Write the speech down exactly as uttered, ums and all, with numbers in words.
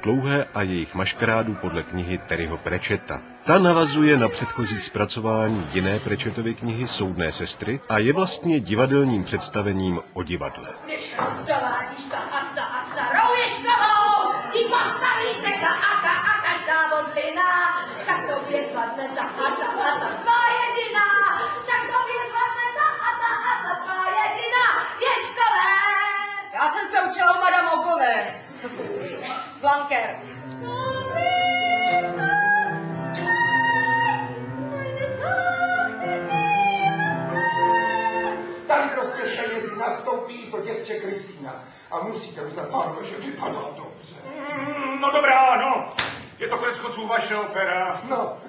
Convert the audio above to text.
Klouhé a jejich maškarádu podle knihy Terryho Pratchetta. Ta navazuje na předchozí zpracování jiné Pratchettovy knihy Soudné sestry a je vlastně divadelním představením o divadle. Když rozdovádíš ta asa a starouješ novou, ty postaví se ta aka a každá modlina, však tobě zvladne ta asa a ta tvá jediná, však tobě zvladne ta asa a ta tvá jediná, Ježkové! Já jsem se učila u madam Ogové. Flanker. Tady prostě železí nastoupí to děvče Kristýna. A musíte uznat, pánové, že vypadá dobře. Mm, no dobrá, no. Je to konec konců vaše opera. No,